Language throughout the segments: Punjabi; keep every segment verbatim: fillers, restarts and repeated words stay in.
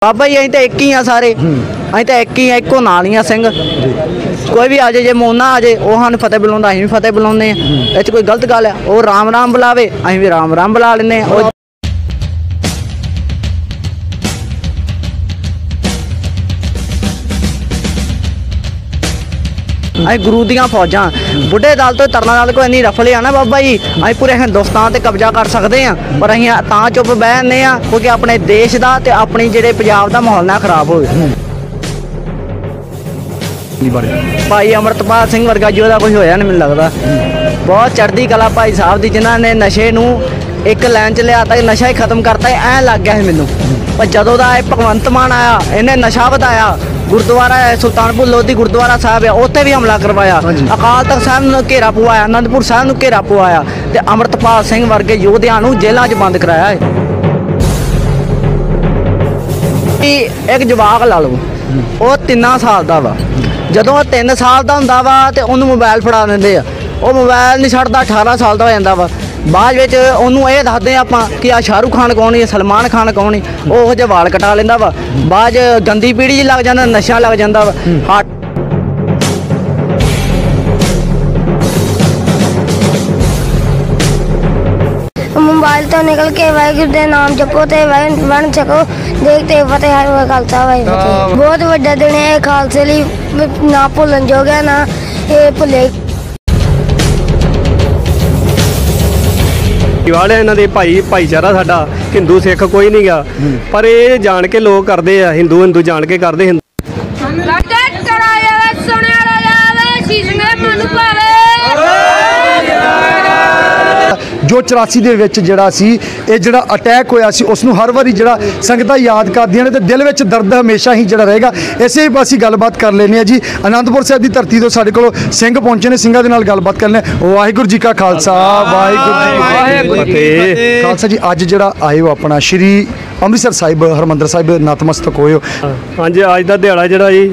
बाबा जी अं तो एक ही हाँ सारे अं तो एक ही एको नाल ही सिंह कोई भी आ जाए जे मोना आ जाए वह सानू फतेह बुलाता अं भी फतेह बुलाने इस कोई गलत गल है वह राम राम बुलावे अं भी राम राम बुला लें। अं गुरु दियाँ फौजा बुढ़े दल तो तरना दल को इन्नी रफले आ ना बाबा जी अं पूरे हिंदुस्तान से कब्जा कर सकते हैं पर अं तां चुप बहने क्योंकि अपने देश का तो अपनी जेडे पंजाब का माहौल ना खराब हो। भाई अमृतपाल सिंह वर्गा जी का कुछ होया नहीं, मैनूं लगता बहुत चढ़ती कला भाई साहब की जिन्होंने नशे नूं एक लाइन च लिया तक नशा ही खत्म करता ऐ लग गया मैनूं। पर जदों दा भगवंत मान आया इन्हें नशा वधाया गुरुद्वारा है सुल्तानपुर लोधी गुरुद्वारा साहब है उत्थे भी हमला करवाया अकाल तख्त साहब ने घेरा पवाया आनंदपुर साहब ने घेरा पवाया ते अमृतपाल सिंह वर्गे योधियां नूं जेलां च बंद कराया है। एक जवाक ला लो वो तीन साल का वा जदों तीन साल का हुंदा वा ते उहनूं मोबाइल फड़ा दिंदे आ वो मोबाइल नहीं छड्डदा अठारह साल का हो जांदा वा बाद विच उहनूं ये दसदे आपां कि आ शाहरुख खान कौन है सलमान खान कौन है वो जे वाल कटा लेंदा वा बाद गंदी पीढ़ी लग जांदा नशा लग जांदा वा। मोबाइल तो निकल के वाहिगुरू दे नाम जपो ते बन सको देखते फतेह हर खालसा वाहिगुरू बहुत वड्डा दिन है खालसे लई ना भुल्लण जोग है ना ये भुल्ले वाले इन्हां दे भाई भाईचारा साडा हिंदू सिख कोई नहीं गा पर ये जान के लोग करते हैं हिंदू हिंदू जान के करते जो चौरासी दे विच जिहड़ा सी ये जिहड़ा अटैक होया सी उसनूं हर वारी जिहड़ा संगतां याद करदियां ने ते दिल विच दर्द हमेशा ही जिहड़ा रहेगा। इसे असीं गलबात कर लैने जी आनंदपुर साहिब की धरती तो साडे कोल सिंह पहुंचे ने सिंघां दे नाल गलबात करने वाहिगुरू जी का खालसा वाहिगुरू जी की फतेह। खालसा जी अज जिहड़ा आए हो अपना श्री अमृतसर साहिब हरमंदर साहिब नतमस्तक होए हो हाँ जी अज दा दिहाड़ा जिहड़ा जी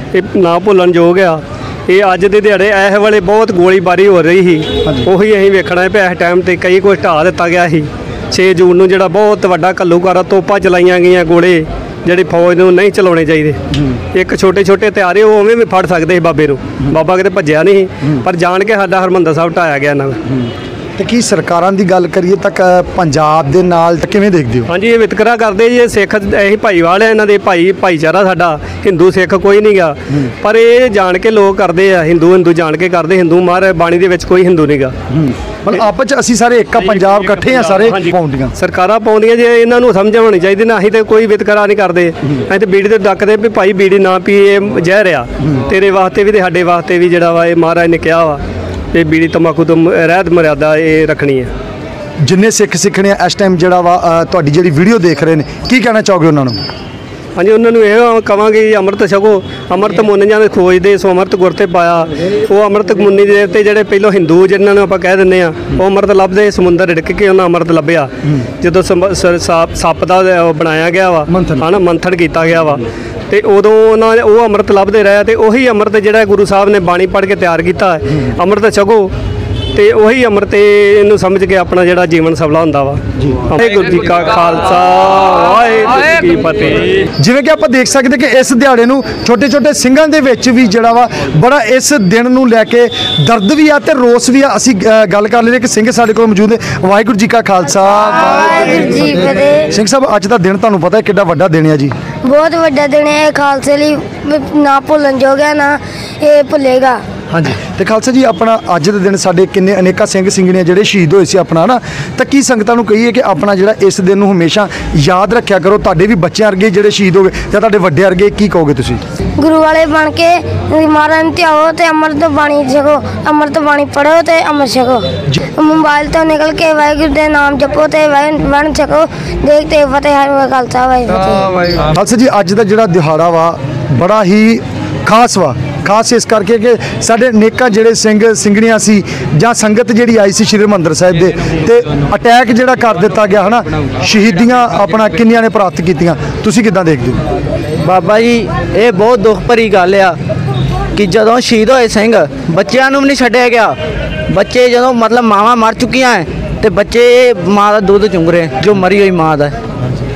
ना भुल्लण जोग आ ये अज के दिहाड़े इस वेले बहुत गोलीबारी हो रही थी उही असीं वेखना है इस टाइम ते कई कुछ ढा दिता गया सी छे जून नूं जिहड़ा बहुत वड्डा घल्लूघारा तोपां चलाईयां गईयां गोले जिहड़ी फौज नूं नहीं चलाउणे चाहीदे एक छोटे छोटे हथियारे वो उवें भी फड़ सकदे सी बाबे नूं बाबा किते भज्जिया नहीं पर जान के साडा हरमंदर साहिब ढाया गया इन्हां नाल। तो की सरकारां दी गल करिए तक पंजाब दे नाल किवें देखदे हो? हाँ जी ये वितकरा करते जी सिख यही भाईवाल है इन्हां दे भाई भाईचारा साडा हिंदू सिख कोई नहीं गा पर ये जान के लोग करते हैं हिंदू हिंदू जान के करते हिंदू मार बाणी दे विच कोई हिंदू नहीं गा मतलब आपस च असीं सारे एक पंजाब इकट्ठे हैं सारे पाउंदियां सरकारां पाउंदियां जे इन्हां नूं समझ होनी चाहिदी ना असीं ते कोई वितकरा नहीं करते असीं ते बीड़ी ते डकदे भी भाई बीड़ी ना पी ये जहर आ तेरे वास्ते भी ते साडे वास्ते भी जिहड़ा वा महाराज ने कहा वा ये बीड़ी तंबाकू तो रहत मर्यादा ये रखनी है। जिन्ने सिख सिखने इस टाइम जिहड़ा वा तुहाडी जिहड़ी वीडियो देख रहे हैं की कहना चाहोगे उन्हां नूं? हाँ जी उन्होंने यह कहांगे अमृत छको अमृत मुनियां ने खोजते सो अमृत गुर ते पाया वो अमृत मुनि दे ते जिहड़े पहलों हिंदू जिन्हां नूं आपां कह दिंदे आ वो अमृत लभदे समुंदर रिड़क के उन्हां अमृत लभ्या जदों सप्प दा बनाया गया वा है ना मंथन किया गया वा ते उदों उन्होंने वो अमृत लभदे रहे ते उही अमृत जिहड़ा गुरु साहब ने बाणी पढ़ के तैयार किया अमृत छको ते उही अमृत इनू समझ के अपना जिहड़ा जीवन सफला हुंदा वा। वाहिगुरू जी का खालसा वाहिगुरू जी की फतेह। जिवें कि आपां देख सकते कि इस दिहाड़े नूं छोटे छोटे ਸਿੰਘਾਂ ਦੇ ਵਿੱਚ भी जिहड़ा वा बड़ा इस दिन नूं लैके दर्द भी आ ते रोस भी आ। असीं गल कर लैने कि ਸਿੰਘ साडे कोल मौजूद है। वाहिगुरू जी का खालसा वाहिगुरू जी की फतेह। ਸਿੰਘ साहब अज दा दिन तुहानूं पता है किड्डा वड्डा दिन है जी? बहुत वड्डा दिन है खालसे लई ना भुल्लण जोग है ना ये भुल्लेगा। हाँ जी तो खालसा जी अपना अज के दिन साडे किन्ने अनेका सिंह सिंघणियां जिहड़े शहीद होए सी अपना ना तो की संगतां नूं कहिए कि अपना जिहड़ा इस दिन नूं हमेशा याद रखिया करो तुहाडे भी बच्चे वर्गे जिहड़े शहीद हो गए ते तुहाडे वड्डे वर्गे की कहोगे तुसीं? गुरु वाले बन के महाराज ध्याओ ते अमृत बाणी छको अमृत बाणी पढ़ो ते अमृत छको मोबाइल तो निकल के वाहिगुरू दे नाम जपो ते बन सको देखते फतेह हर खालसा वाहिगुरू। खालसा जी अज दा जिहड़ा दिहाड़ा वा बड़ा ही खास वा खास इस करके कि साढ़े नेका जिहड़े सिंह सिंघणियां सी जां संगत जिहड़ी आई सी श्री हरमंदर साहिब दे ते अटैक जिहड़ा कर दिता गया है ना शहीदियां अपना किन्नियां ने प्राप्त कीतियां तुसीं किदां देखदे हो? बाबा जी ये बहुत दुख भरी गल आ कि जदों शहीद होए सिंह बच्चों नूं नहीं छड्डिया गया बच्चे जदों मतलब मावां मर चुकियां हैं ते बच्चे माँ का दुध चुंग रहे जो मरी हुई माँ का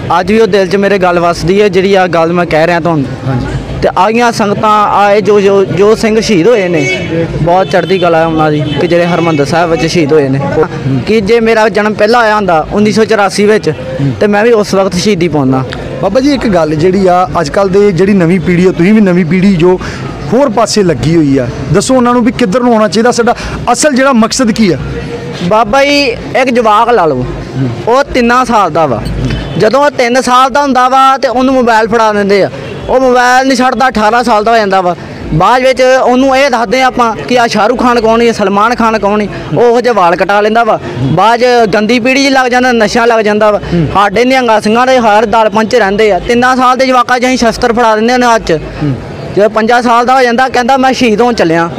ਅੱਜ ਵੀ ਉਹ ਦਿਲ 'ਚ ਮੇਰੇ ਗੱਲ ਵੱਸਦੀ ਹੈ ਜਿਹੜੀ ਆ ਗੱਲ ਮੈਂ ਕਹਿ ਰਿਹਾ ਤੁਹਾਨੂੰ। ਹਾਂਜੀ ਤੇ ਆਈਆਂ ਸੰਗਤਾਂ ਆਏ ਜੋ ਜੋ ਜੋ ਸਿੰਘ ਸ਼ਹੀਦ ਹੋਏ ਨੇ, ਬਹੁਤ ਚੜ੍ਹਦੀ ਕਲਾ ਉਹਨਾਂ ਦੀ ਕਿ ਜਿਹੜੇ ਹਰਿਮੰਦਰ ਸਾਹਿਬ ਵਿੱਚ ਸ਼ਹੀਦ ਹੋਏ ਨੇ। ਕਿ ਜੇ ਮੇਰਾ ਜਨਮ ਪਹਿਲਾਂ ਆਇਆ ਹੁੰਦਾ ਉੱਨੀ ਸੌ ਚੁਰਾਸੀ ਵਿੱਚ ਤੇ ਮੈਂ ਵੀ ਉਸ ਵਕਤ ਸ਼ਹੀਦੀ ਪਾਉਂਦਾ। ਬਾਬਾ ਜੀ ਇੱਕ ਗੱਲ ਜਿਹੜੀ ਆ ਅੱਜ ਕੱਲ ਦੇ ਜਿਹੜੀ ਨਵੀਂ ਪੀੜ੍ਹੀ ਆ, ਤੁਸੀਂ ਵੀ ਨਵੀਂ ਪੀੜ੍ਹੀ ਜੋ ਹੋਰ ਪਾਸੇ ਲੱਗੀ ਹੋਈ ਆ, ਦੱਸੋ ਉਹਨਾਂ ਨੂੰ ਵੀ ਕਿੱਧਰ ਨੂੰ ਆਉਣਾ ਚਾਹੀਦਾ, ਸਾਡਾ ਅਸਲ ਜਿਹੜਾ ਮਕਸਦ ਕੀ ਆ? ਬਾਬਾ ਜੀ ਇੱਕ ਜਵਾਕ ਲਾ ਲਓ, ਉਹ ਤਿੰਨਾਂ ਸਾਲ ਦਾ ਵਾ। ਜਦੋਂ ਉਹ ਤਿੰਨ ਸਾਲ ਦਾ ਹੁੰਦਾ ਵਾ ਤੇ ਉਹਨੂੰ ਮੋਬਾਈਲ ਫੜਾ ਦਿੰਦੇ ਆ, ਉਹ ਮੋਬਾਈਲ ਨਹੀਂ ਛੱਡਦਾ, ਅਠਾਰਾਂ ਸਾਲ ਦਾ ਹੋ ਜਾਂਦਾ ਵਾ। ਬਾਅਦ ਵਿੱਚ ਉਹਨੂੰ ਇਹ ਦੱਸਦੇ ਆਪਾਂ ਕਿ ਆ ਸ਼ਾਹਰੁਖ ਖਾਨ ਕੌਣ ਹੈ, ਸਲਮਾਨ ਖਾਨ ਕੌਣ ਹੈ, ਉਹ ਉਹ ਜਿਹੇ ਵਾਲ ਕਟਾ ਲੈਂਦਾ ਵਾ। ਬਾਅਦ 'ਚ ਗੰਦੀ ਪੀੜ੍ਹੀ 'ਚ ਲੱਗ ਜਾਂਦਾ, ਨਸ਼ਾ ਲੱਗ ਜਾਂਦਾ ਵਾ। ਸਾਡੇ ਨਿਹੰਗਾਂ ਸਿੰਘਾਂ ਦੇ ਹਰ ਦਲ ਪੰਚ ਰਹਿੰਦੇ ਆ, ਤਿੰਨਾਂ ਸਾਲ ਦੇ ਜਵਾਕਾਂ 'ਚ ਅਸੀਂ ਸ਼ਸਤਰ ਫੜਾ ਦਿੰਦੇ ਨੇ ਹੱਥ 'ਚ। ਜਦੋਂ ਪੰਜਾਂ ਸਾਲ ਦਾ ਹੋ ਜਾਂਦਾ ਕਹਿੰਦਾ ਮੈਂ ਸ਼ਹੀਦ ਹੋਣ ਚੱਲਿਆ।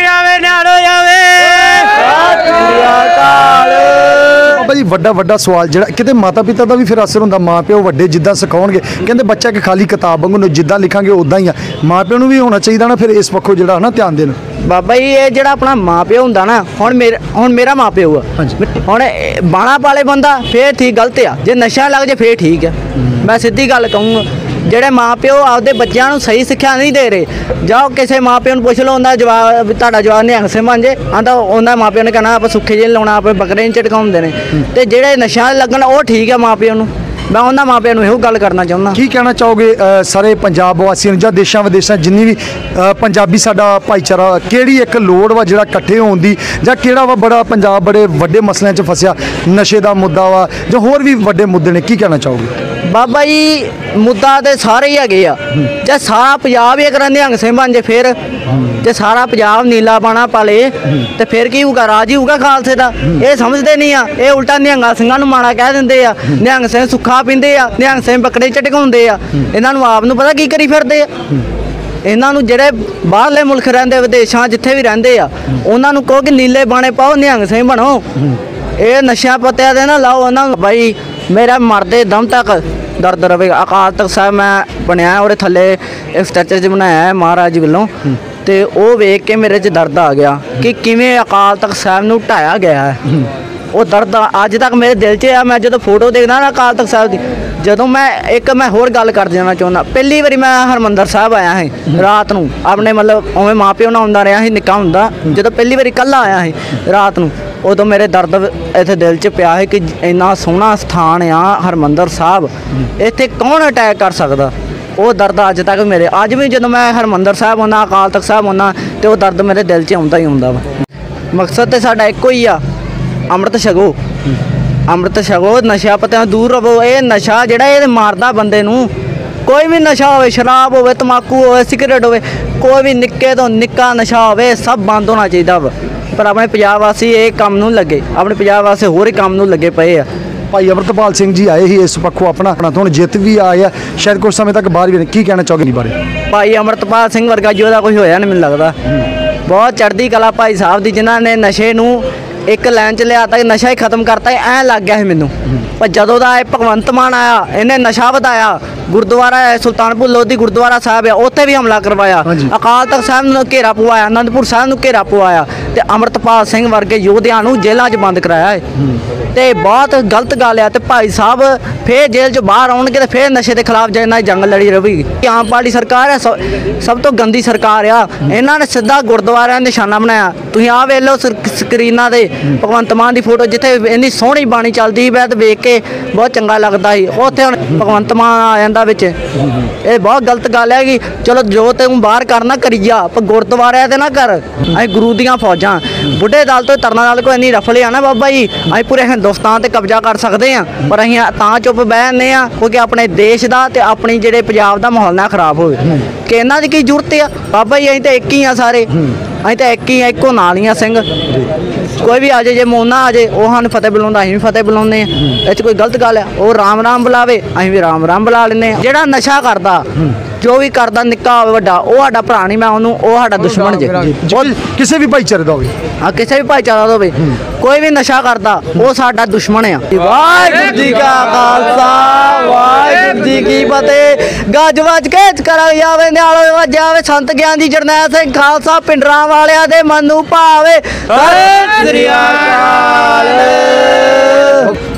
ਬਾਬਾ ਜੀ ਵੱਡਾ ਵੱਡਾ ਸਵਾਲ ਜਿਹੜਾ ਕਿਤੇ ਮਾਤਾ ਪਿਤਾ ਦਾ ਵੀ ਫਿਰ ਅਸਰ ਹੁੰਦਾ, ਮਾਂ ਪਿਓ ਵੱਡੇ ਜਿੱਦਾਂ ਸਿਖਾਉਣਗੇ, ਕਹਿੰਦੇ ਬੱਚਾ ਇੱਕ ਖਾਲੀ ਕਿਤਾਬ ਵਾਂਗੂ ਜਿੱਦਾਂ ਲਿਖਾਂਗੇ ਉਦਾਂ ਹੀ ਆ, ਮਾਂ ਪਿਓ ਨੂੰ ਵੀ ਹੋਣਾ ਚਾਹੀਦਾ ਨਾ ਫਿਰ ਇਸ ਪੱਖੋਂ ਜਿਹੜਾ ਨਾ ਧਿਆਨ ਦੇਣ। ਬਾਬਾ ਜੀ ਇਹ ਜਿਹੜਾ ਆਪਣਾ ਮਾਂ ਪਿਓ ਹੁੰਦਾ ਨਾ, ਹੁਣ ਮੇਰਾ ਹੁਣ ਮੇਰਾ ਮਾਂ ਪਿਓ ਆ, ਹੁਣ ਬਾਣਾ ਪਾਲੇ ਬੰਦਾ ਫੇਰ ਠੀਕ ਗਲਤ ਆ, ਜੇ ਨਸ਼ਾ ਲੱਗ ਜੇ ਫੇਰ ਠੀਕ ਆ। ਮੈਂ ਸਿੱਧੀ ਗੱਲ ਕਹੂੰਗਾ, ਜਿਹੜੇ ਮਾਂ ਪਿਓ ਆਪਦੇ ਬੱਚਿਆਂ ਨੂੰ ਸਹੀ ਸਿੱਖਿਆ ਨਹੀਂ ਦੇ ਰਹੇ, ਜਾਓ ਕਿਸੇ ਮਾਂ ਪਿਓ ਨੂੰ ਪੁੱਛ ਲਓ, ਉਹਦਾ ਜਵਾਬ ਤੁਹਾਡਾ ਜਵਾਬ ਨਿਹੰਗ ਸਿੰਘ ਬਣ ਜੇ ਆਂਦਾ, ਉਹਨਾਂ ਮਾਂ ਪਿਓ ਨੇ ਕਹਿਣਾ ਆਪਾਂ ਸੁੱਖੇ ਜਿਹੇ ਲਾਉਣਾ, ਆਪਣੇ ਬੱਕਰੇ ਨੂੰ ਝਟਕਾਉਂਦੇ ਨੇ। ਤੇ ਜਿਹੜੇ ਨਸ਼ਾ ਲੱਗਣ ਉਹ ਠੀਕ ਆ ਮਾਂ ਪਿਓ ਨੂੰ, ਮੈਂ ਉਹਨਾਂ ਮਾਂ ਪਿਓ ਨੂੰ ਇਹੋ ਗੱਲ ਕਰਨਾ ਚਾਹੁੰਦਾ। ਕੀ ਕਹਿਣਾ ਚਾਹੋਗੇ ਅ, ਸਾਰੇ ਪੰਜਾਬ ਵਾਸੀਆਂ ਨੂੰ ਜਾਂ ਦੇਸ਼ਾਂ ਵਿਦੇਸ਼ਾਂ ਜਿੰਨੀ ਵੀ ਅ, ਪੰਜਾਬੀ ਸਾਡਾ ਭਾਈਚਾਰਾ, ਕਿਹੜੀ ਇੱਕ ਲੋੜ ਵਾ ਜਿਹੜਾ ਇਕੱਠੇ ਹੋਣ ਦੀ, ਜਾਂ ਕਿਹੜਾ ਵਾ ਬੜਾ ਪੰਜਾਬ ਬੜੇ ਵੱਡੇ ਮਸਲਿਆਂ 'ਚ ਫਸਿਆ, ਨਸ਼ੇ ਦਾ ਮੁੱਦਾ ਵਾ ਜਾਂ ਹੋਰ ਵੀ ਵੱਡੇ ਮੁੱਦੇ ਨੇ, ਕੀ ਕਹਿਣਾ ਚਾਹੋਗੇ? ਬਾਬਾ ਜੀ ਮੁੱਦਾ ਤੇ ਸਾਰੇ ਹੀ ਹੈਗੇ ਆ, ਜੇ ਸਾਰਾ ਪੰਜਾਬ ਹੀ ਅਗਰ ਨਿਹੰਗ ਸਿੰਘ ਬਣ ਜੇ ਫਿਰ, ਜੇ ਸਾਰਾ ਪੰਜਾਬ ਨੀਲਾ ਬਾਣਾ ਪਾਲੇ ਤੇ ਫਿਰ ਕੀ ਹੋਊਗਾ, ਰਾਜ ਹੀ ਹੋਊਗਾ ਖਾਲਸੇ ਦਾ। ਇਹ ਸਮਝਦੇ ਨਹੀਂ ਆ, ਇਹ ਉਲਟਾ ਨਿਹੰਗਾਂ ਸਿੰਘਾਂ ਨੂੰ ਮਾੜਾ ਕਹਿ ਦਿੰਦੇ ਆ। ਨਿਹੰਗ ਸਿੰਘ ਸੁੱਖਾ ਪੀਂਦੇ ਆ, ਨਿਹੰਗ ਸਿੰਘ ਬੱਕਰੇ ਝਟਕਾਉਂਦੇ ਆ, ਇਹਨਾਂ ਨੂੰ ਆਪ ਨੂੰ ਪਤਾ ਕੀ ਕਰੀ ਫਿਰਦੇ ਆ। ਇਹਨਾਂ ਨੂੰ ਜਿਹੜੇ ਬਾਹਰਲੇ ਮੁਲਕ ਰਹਿੰਦੇ, ਵਿਦੇਸ਼ਾਂ ਜਿੱਥੇ ਵੀ ਰਹਿੰਦੇ ਆ, ਉਹਨਾਂ ਨੂੰ ਕਹੋ ਕਿ ਨੀਲੇ ਬਾਣੇ ਪਾਓ, ਨਿਹੰਗ ਸਿੰਘ ਬਣੋ, ਇਹ ਨਸ਼ਿਆਂ ਪੱਤਿਆਂ ਦੇ ਨਾ ਲਾਓ ਉਹਨਾਂ ਨੂੰ। ਬਾਈ ਮੇਰਾ ਮਰਦੇ ਦਮ ਤੱਕ ਦਰਦ ਰਵੇਗਾ। ਅਕਾਲ ਤਖਤ ਸਾਹਿਬ ਮੈਂ ਬਣਿਆ, ਉਹਦੇ ਥੱਲੇ ਇੱਕ ਸਟੈਚਰ 'ਚ ਬਣਾਇਆ ਹੈ ਮਹਾਰਾਜ ਜੀ ਵੱਲੋਂ, ਤੇ ਉਹ ਵੇਖ ਕੇ ਮੇਰੇ 'ਚ ਦਰਦ ਆ ਗਿਆ ਕਿ ਕਿਵੇਂ ਅਕਾਲ ਤਖਤ ਸਾਹਿਬ ਨੂੰ ਢਾਇਆ ਗਿਆ ਹੈ। ਉਹ ਦਰਦ ਅੱਜ ਤੱਕ ਮੇਰੇ ਦਿਲ 'ਚ ਆ। ਮੈਂ ਜਦੋਂ ਫੋਟੋ ਦੇਖਦਾ ਨਾ ਅਕਾਲ ਤਖਤ ਸਾਹਿਬ ਦੀ, ਜਦੋਂ ਮੈਂ ਇੱਕ ਮੈਂ ਹੋਰ ਗੱਲ ਕਰ ਦੇਣਾ ਚਾਹੁੰਦਾ, ਪਹਿਲੀ ਵਾਰੀ ਮੈਂ ਹਰਿਮੰਦਰ ਸਾਹਿਬ ਆਇਆ ਸੀ ਰਾਤ ਨੂੰ, ਆਪਣੇ ਮਤਲਬ ਉਵੇਂ ਮਾਂ ਪਿਓ ਨਾਲ ਆਉਂਦਾ ਰਿਹਾ ਸੀ ਨਿੱਕਾ ਹੁੰਦਾ, ਜਦੋਂ ਪਹਿਲੀ ਵਾਰੀ ਇਕੱਲਾ ਆਇਆ ਸੀ ਰਾਤ ਨੂੰ, ਉਦੋਂ ਮੇਰੇ ਦਰਦ ਇੱਥੇ ਦਿਲ 'ਚ ਪਿਆ ਹੈ ਕਿ ਇੰਨਾ ਸੋਹਣਾ ਸਥਾਨ ਆ ਹਰਿਮੰਦਰ ਸਾਹਿਬ, ਇੱਥੇ ਕੌਣ ਅਟੈਕ ਕਰ ਸਕਦਾ। ਉਹ ਦਰਦ ਅੱਜ ਤੱਕ ਮੇਰੇ, ਅੱਜ ਵੀ ਜਦੋਂ ਮੈਂ ਹਰਿਮੰਦਰ ਸਾਹਿਬ ਆਉਂਦਾ, ਅਕਾਲ ਤਖਤ ਸਾਹਿਬ ਆਉਂਦਾ, ਤੇ ਉਹ ਦਰਦ ਮੇਰੇ ਦਿਲ 'ਚ ਆਉਂਦਾ ਹੀ ਆਉਂਦਾ ਵਾ। ਮਕਸਦ ਤੇ ਸਾਡਾ ਇੱਕੋ ਹੀ ਆ, ਅੰਮ੍ਰਿਤ ਛਕੋ, ਅੰਮ੍ਰਿਤ ਛਕੋ, ਨਸ਼ਾ ਪੱਤਿਆਂ ਤੋਂ ਦੂਰ ਰਹੋ। ਇਹ ਨਸ਼ਾ ਜਿਹੜਾ ਇਹ ਮਾਰਦਾ ਬੰਦੇ ਨੂੰ, ਕੋਈ ਵੀ ਨਸ਼ਾ ਹੋਵੇ, ਸ਼ਰਾਬ ਹੋਵੇ, ਤੰਬਾਕੂ ਹੋਵੇ, ਸਿਗਰਟ ਹੋਵੇ, ਕੋਈ ਵੀ ਨਿੱਕੇ ਤੋਂ ਨਿੱਕਾ ਨਸ਼ਾ ਹੋਵੇ, ਸਭ ਬੰਦ ਹੋਣਾ ਚਾਹੀਦਾ ਵਾ। ਪਰ ਆਪਣੇ ਪੰਜਾਬ ਵਾਸੀ ਇਹ ਕੰਮ ਨੂੰ ਲੱਗੇ, ਆਪਣੇ ਪੰਜਾਬ ਵਾਸੀ ਹੋਰ ਹੀ ਕੰਮ ਨੂੰ ਲੱਗੇ ਪਏ ਆ। ਭਾਈ ਅਮਰਤਪਾਲ ਸਿੰਘ ਜੀ ਆਏ ਹੀ ਇਸ ਪੱਖੋਂ ਆਪਣਾ ਆਪਣਾ ਹੁਣ ਜਿੱਤ ਵੀ ਆਏ ਆ, ਸ਼ਾਇਦ ਕੁਝ ਸਮੇਂ ਤੱਕ ਬਾਹਰ ਵੀ ਨੇ, ਕੀ ਕਹਿਣਾ ਚਾਹੋਗੇ ਇਸ ਬਾਰੇ? ਭਾਈ ਅਮਰਤਪਾਲ ਸਿੰਘ ਵਰਗਾ ਜੀ ਉਹਦਾ ਕੋਈ ਹੋਇਆ ਨਹੀਂ ਮੈਨੂੰ ਲੱਗਦਾ। ਬਹੁਤ ਚੜ੍ਹਦੀ ਕਲਾ ਭਾਈ ਸਾਹਿਬ ਦੀ, ਜਿਨ੍ਹਾਂ ਨੇ ਨਸ਼ੇ ਨੂੰ ਇੱਕ ਲਾਈਨ 'ਚ ਲਿਆ ਤਾ, ਨਸ਼ਾ ਹੀ ਖਤਮ ਕਰਤਾ, ਐਂ ਲੱਗ ਗਿਆ ਸੀ ਮੈਨੂੰ। ਪਰ ਜਦੋਂ ਦਾ ਇਹ ਭਗਵੰਤ ਮਾਨ ਆਇਆ, ਇਹਨੇ ਨਸ਼ਾ ਵਧਾਇਆ, ਗੁਰਦੁਆਰਾ ਸੁਲਤਾਨਪੁਰ ਲੋਧੀ ਗੁਰਦੁਆਰਾ ਸਾਹਿਬ ਆ, ਉੱਥੇ ਵੀ ਹਮਲਾ ਕਰਵਾਇਆ, ਅਕਾਲ ਤਖਤ ਸਾਹਿਬ ਨੂੰ ਘੇਰਾ ਪਵਾਇਆ, ਅਨੰਦਪੁਰ ਸਾਹਿਬ ਨੂੰ ਘੇਰਾ ਪਵਾਇਆ, ਤੇ ਅਮਰਤਪਾਲ ਸਿੰਘ ਵਰਗੇ ਯੋਧਿਆਂ ਨੂੰ ਜੇਲ੍ਹਾਂ 'ਚ ਬੰਦ ਕਰਾਇਆ ਹੈ। ਤੇ ਬਹੁਤ ਗਲਤ ਗੱਲ ਆ। ਤੇ ਭਾਈ ਸਾਹਿਬ ਫੇਰ ਜੇਲ੍ਹ 'ਚ ਬਾਹਰ ਆਉਣਗੇ ਤੇ ਫੇਰ ਨਸ਼ੇ ਦੇ ਖਿਲਾਫ ਜਿਹਨਾਂ ਜੰਗ ਲੜੀ ਰਹੇਗੀ। ਆਮ ਪਾਰਟੀ ਸਰਕਾਰ ਹੈ, ਸਭ ਤੋਂ ਗੰਦੀ ਸਰਕਾਰ ਆ। ਇਹਨਾਂ ਨੇ ਸਿੱਧਾ ਗੁਰਦੁਆਰਿਆਂ ਨਿਸ਼ਾਨਾ ਬਣਾਇਆ। ਤੁਸੀਂ ਆਹ ਵੇਖ ਲਓ ਸਕਰੀਨਾਂ ਦੇ ਭਗਵੰਤ ਮਾਨ ਦੀ ਫੋਟੋ, ਜਿੱਥੇ ਇੰਨੀ ਸੋਹਣੀ ਬਾਣੀ ਚੱਲਦੀ ਸੀ, ਤੇ ਵੇਖ ਕੇ ਬਹੁਤ ਚੰਗਾ ਲੱਗਦਾ ਸੀ, ਉੱਥੇ ਹੁਣ ਭਗਵੰਤ ਮਾਨ ਆ ਜਾਂਦਾ ਵਿੱਚ। ਇਹ ਬਹੁਤ ਗਲਤ ਗੱਲ ਹੈ ਕਿ ਚਲੋ ਜੋ ਤੂੰ ਬਾਹਰ ਕਰਨਾ ਕਰੀ ਜਾ, ਪਰ ਗੁਰਦੁਆਰਿਆਂ ਤੇ ਨਾ ਕਰ। ਅਸੀਂ ਗੁਰੂ ਦੀਆਂ ਫੌਜਾਂ, ਬੁੱਢੇ ਦਲ ਤੋਂ ਤਰਨਾ ਦਲ ਕੋਈ ਇੰਨੀ ਰਫਲੇ ਆ ਨਾ ਬਾਬਾ ਜੀ, ਅਸੀਂ ਪੂਰੇ ਹਿੰਦੁਸਤਾਨ ਤੇ ਕਬਜ਼ਾ ਕਰ ਸਕਦੇ ਆ, ਪਰ ਅਸੀਂ ਤਾਂ ਚੁੱਪ ਬਹਿ ਜਾਂਦੇ ਆ ਕਿਉਂਕਿ ਆਪਣੇ ਦੇਸ਼ ਦਾ ਤੇ ਆਪਣੀ ਜਿਹੜੇ ਪੰਜਾਬ ਦਾ ਮਾਹੌਲ ਨਾ ਖਰਾਬ ਹੋਵੇ। ਕਿ ਇਹਨਾਂ ਦੀ ਕੀ ਜ਼ਰੂਰਤ ਆ ਬਾਬਾ ਜੀ, ਅਸੀਂ ਤਾਂ ਇੱਕ ਹੀ ਆ ਸਾਰੇ, ਅਸੀਂ ਤਾਂ ਇੱਕ ਹੀ ਆ, ਇੱਕੋ ਨਾਲ ਹੀ ਆ ਸਿੰਘ। ਕੋਈ ਵੀ ਆ ਜਾਏ, ਜੇ ਮੋਨਾ ਆ ਜਾਏ ਉਹ ਸਾਨੂੰ ਫਤਿਹ ਬੁਲਾਉਂਦਾ, ਅਸੀਂ ਵੀ ਫਤਿਹ ਬੁਲਾਉਂਦੇ ਆ। ਇਹ 'ਚ ਕੋਈ ਗਲਤ ਗੱਲ ਆ? ਉਹ ਰਾਮ ਰਾਮ ਬੁਲਾਵੇ, ਅਸੀਂ ਵੀ ਰਾਮ ਰਾਮ ਬੁਲਾ ਲੈਂਦੇ ਆ। ਜਿਹੜਾ ਨਸ਼ਾ ਕਰਦਾ, ਜੋ ਵੀ ਕਰਦਾ, ਨਿੱਕਾ ਹੋਵੇ ਵੱਡਾ, ਉਹ ਸਾਡਾ ਭਰਾ ਨਹੀਂ, ਮੈਂ ਉਹਨੂੰ, ਉਹ ਸਾਡਾ ਦੁਸ਼ਮਣ ਜੇ। ਕਿਸੇ ਵੀ ਭਾਈਚਾਰੇ ਦਾ ਹੋਵੇ, ਹਾਂ ਕਿਸੇ ਵੀ ਭਾਈਚਾਰਾ ਦਾ ਹੋਵੇ, ਕੋਈ ਵੀ ਨਸ਼ਾ ਕਰਦਾ ਉਹ ਸਾਡਾ ਦੁਸ਼ਮਣ ਆ। ਵਾਹਿਗੁਰੂ ਜੀ ਕਾ ਖਾਲਸਾ, ਵਾਹਿਗੁਰੂ ਜੀ ਕੀ ਫਤਿਹ। ਗੱਜ ਵੱਜ ਕੇ ਕਰਾ ਜਾਵੇ, ਨਿਆਲ ਵੱਜਾਵੇ, ਸੰਤ ਗਿਆਨ ਦੀ ਜਰਨੈਲ ਸਿੰਘ ਖਾਲਸਾ ਪਿੰਡਰਾਂ ਵਾਲਿਆਂ ਦੇ ਮਨ ਨੂੰ ਭਾਵੇ। ਸਤਿ ਸ੍ਰੀ ਅਕਾਲ।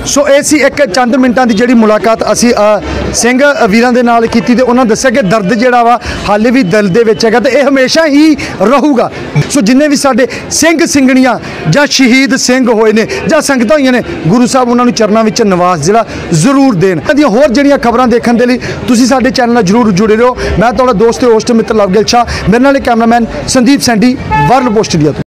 ਸੋ ਇਹ ਸੀ ਇੱਕ ਚੰਦ ਮਿੰਟਾਂ ਦੀ ਜਿਹੜੀ ਮੁਲਾਕਾਤ ਅਸੀਂ ਅ, ਸਿੰਘ ਵੀਰਾਂ ਦੇ ਨਾਲ ਕੀਤੀ ਤੇ ਉਹਨਾਂ ਦੱਸਿਆ ਕਿ ਦਰਦ ਜਿਹੜਾ ਵਾ ਹਾਲੇ ਵੀ ਦਿਲ ਦੇ ਵਿੱਚ ਹੈਗਾ ਤੇ ਇਹ ਹਮੇਸ਼ਾ ਹੀ ਰਹੂਗਾ। ਸੋ ਜਿੰਨੇ ਵੀ ਸਾਡੇ ਸਿੰਘ ਸਿੰਘਣੀਆਂ ਜਾਂ ਸ਼ਹੀਦ ਸਿੰਘ ਹੋਏ ਨੇ ਜਾਂ ਸੰਗਤਾਂ ਹੋਈਆਂ ਨੇ, ਗੁਰੂ ਸਾਹਿਬ ਉਹਨਾਂ ਨੂੰ ਚਰਨਾਂ ਵਿੱਚ ਨਿਵਾਸ ਜਿਹੜਾ ਜ਼ਰੂਰ ਦੇਣ। ਇਹਨਾਂ ਦੀਆਂ ਹੋਰ ਜਿਹੜੀਆਂ ਖਬਰਾਂ ਦੇਖਣ ਦੇ ਲਈ ਤੁਸੀਂ ਸਾਡੇ ਚੈਨਲ ਨਾਲ ਜ਼ਰੂਰ ਜੁੜੇ ਰਹੋ। ਮੈਂ ਤੁਹਾਡਾ ਦੋਸਤ ਤੇ ਹੋਸਟ ਮਿੱਤਰ ਲਵਗਿਲ ਸ਼ਾਹ, ਮੇਰੇ ਨਾਲ cameraman Sandeep Sandy, World Post India ਤੋਂ।